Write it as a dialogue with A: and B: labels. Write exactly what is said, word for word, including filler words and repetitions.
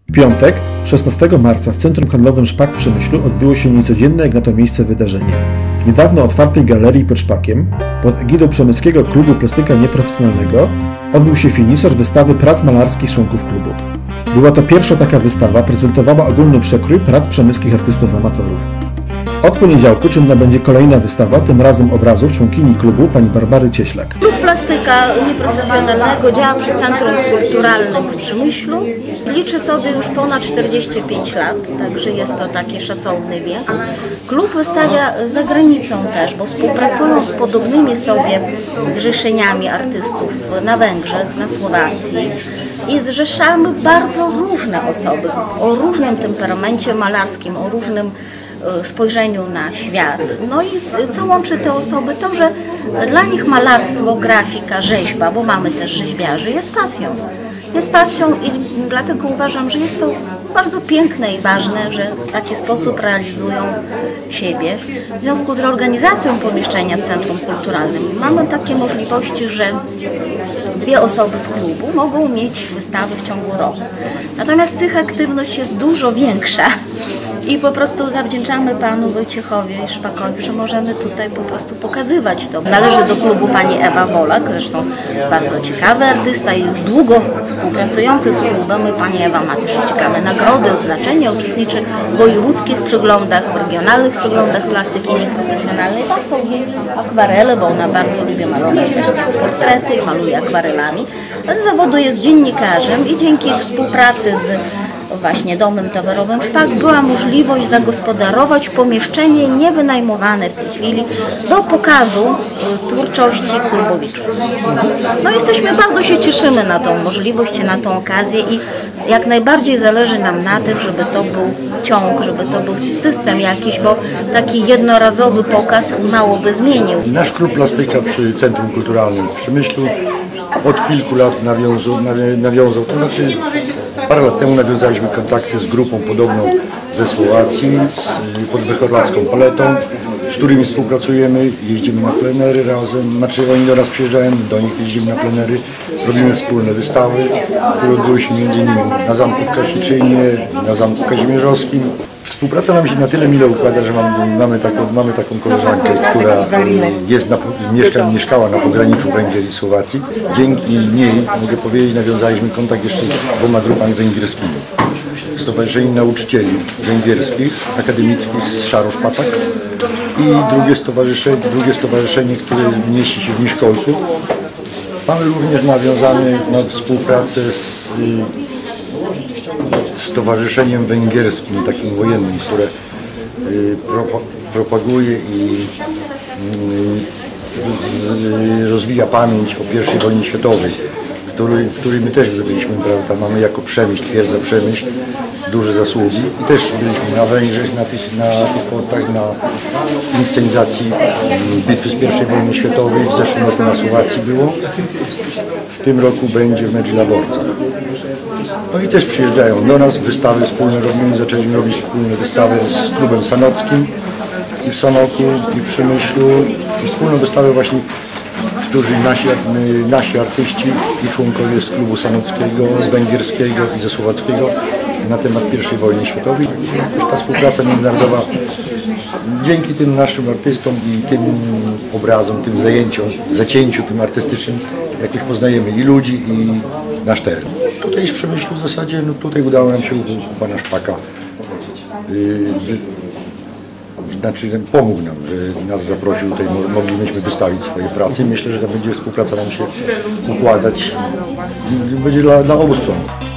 A: W piątek, szesnastego marca w Centrum Handlowym Szpak w Przemyślu odbyło się niecodzienne jak na to miejsce wydarzenie. W niedawno otwartej galerii pod Szpakiem, pod egidą Przemyskiego Klubu Plastyka Nieprofesjonalnego, odbył się finiszerz wystawy prac malarskich członków klubu. Była to pierwsza taka wystawa, prezentowała ogólny przekrój prac przemyskich artystów amatorów. Od poniedziałku czynna będzie kolejna wystawa, tym razem obrazów członkini klubu pani Barbary Cieślak.
B: Klub Plastyka Nieprofesjonalnego działa przy Centrum Kulturalnym w Przemyślu. Liczy sobie już ponad czterdzieści pięć lat, także jest to taki szacowny wiek. Klub wystawia za granicą też, bo współpracują z podobnymi sobie zrzeszeniami artystów na Węgrzech, na Słowacji. I zrzeszamy bardzo różne osoby o różnym temperamencie malarskim, o różnym spojrzeniu na świat. No i co łączy te osoby? To, że dla nich malarstwo, grafika, rzeźba, bo mamy też rzeźbiarzy, jest pasją. Jest pasją i dlatego uważam, że jest to bardzo piękne i ważne, że w taki sposób realizują siebie. W związku z reorganizacją pomieszczenia w Centrum Kulturalnym mamy takie możliwości, że dwie osoby z klubu mogą mieć wystawy w ciągu roku. Natomiast tych aktywność jest dużo większa. I po prostu zawdzięczamy panu Wojciechowi Szpakowi, że możemy tutaj po prostu pokazywać to. Należy do klubu pani Ewa Wolak, zresztą bardzo ciekawy artysta i już długo współpracujący z klubem. Pani Ewa ma też ciekawe nagrody, odznaczenia, uczestniczy w wojewódzkich przeglądach, w regionalnych przeglądach plastyki nieprofesjonalnej. Tam są jej akwarele, bo ona bardzo lubi malować też portrety i maluje akwarelami. Z zawodu jest dziennikarzem i dzięki współpracy z właśnie Domem Towarowym Szpak była możliwość zagospodarować pomieszczenie niewynajmowane w tej chwili do pokazu twórczości klubowiczów. No jesteśmy, bardzo się cieszymy na tą możliwość, na tą okazję i jak najbardziej zależy nam na tym, żeby to był ciąg, żeby to był system jakiś, bo taki jednorazowy pokaz mało by zmienił.
C: Nasz klub plastyka przy Centrum Kulturalnym w Przemyślu od kilku lat nawiązał, nawiązał to znaczy parę lat temu nawiązaliśmy kontakty z grupą podobną ze Słowacji, z podwychorlacką paletą, z którymi współpracujemy, jeździmy na plenery razem, znaczy oni do nas przyjeżdżają, do nich jeździmy na plenery, robimy wspólne wystawy, które odbyły się między innymi na Zamku w Krasiczynie, na Zamku Kazimierzowskim. Współpraca nam się na tyle mile układa, że mamy, mamy, taką, mamy taką koleżankę, która jest na, mieszka, mieszkała na pograniczu Węgier i Słowacji. Dzięki niej, mogę powiedzieć, nawiązaliśmy kontakt jeszcze z dwoma grupami węgierskimi. Stowarzyszenie Nauczycieli Węgierskich, Akademickich z Szarosz-Patak i drugie stowarzyszenie, drugie stowarzyszenie, które mieści się w Miszkolcu. Mamy również nawiązane na współpracę z stowarzyszeniem węgierskim, takim wojennym, które y, pro, propaguje i y, rozwija pamięć o pierwszej wojnie światowej, który, który my też zrobiliśmy, prawda, mamy jako Przemyśl, twierdza Przemyśl, duże zasługi i też byliśmy na Węgrzech, na tych, na tych portach, na inscenizacji bitwy z pierwszej wojny światowej, w zeszłym roku na Słowacji było, w tym roku będzie w Medźlaborcach. No i też przyjeżdżają do nas, wystawy wspólne robimy, zaczęliśmy robić wspólne wystawy z klubem sanockim i w Sanoku, i w Przemyślu, i wspólną wystawę właśnie, którzy nasi, nasi artyści i członkowie z klubu sanockiego, z węgierskiego i ze słowackiego na temat pierwszej wojny światowej. Ta współpraca międzynarodowa dzięki tym naszym artystom i tym obrazom, tym zajęciom, zacięciu tym artystycznym jakoś poznajemy i ludzi, i nasz teren. Tutaj w Przemyślu w zasadzie, no tutaj udało nam się u pana Szpaka, yy, znaczy pomógł nam, że nas zaprosił, tutaj moglibyśmy wystawić swoje prace. Myślę, że ta będzie współpraca nam się układać, będzie dla, dla obu stron.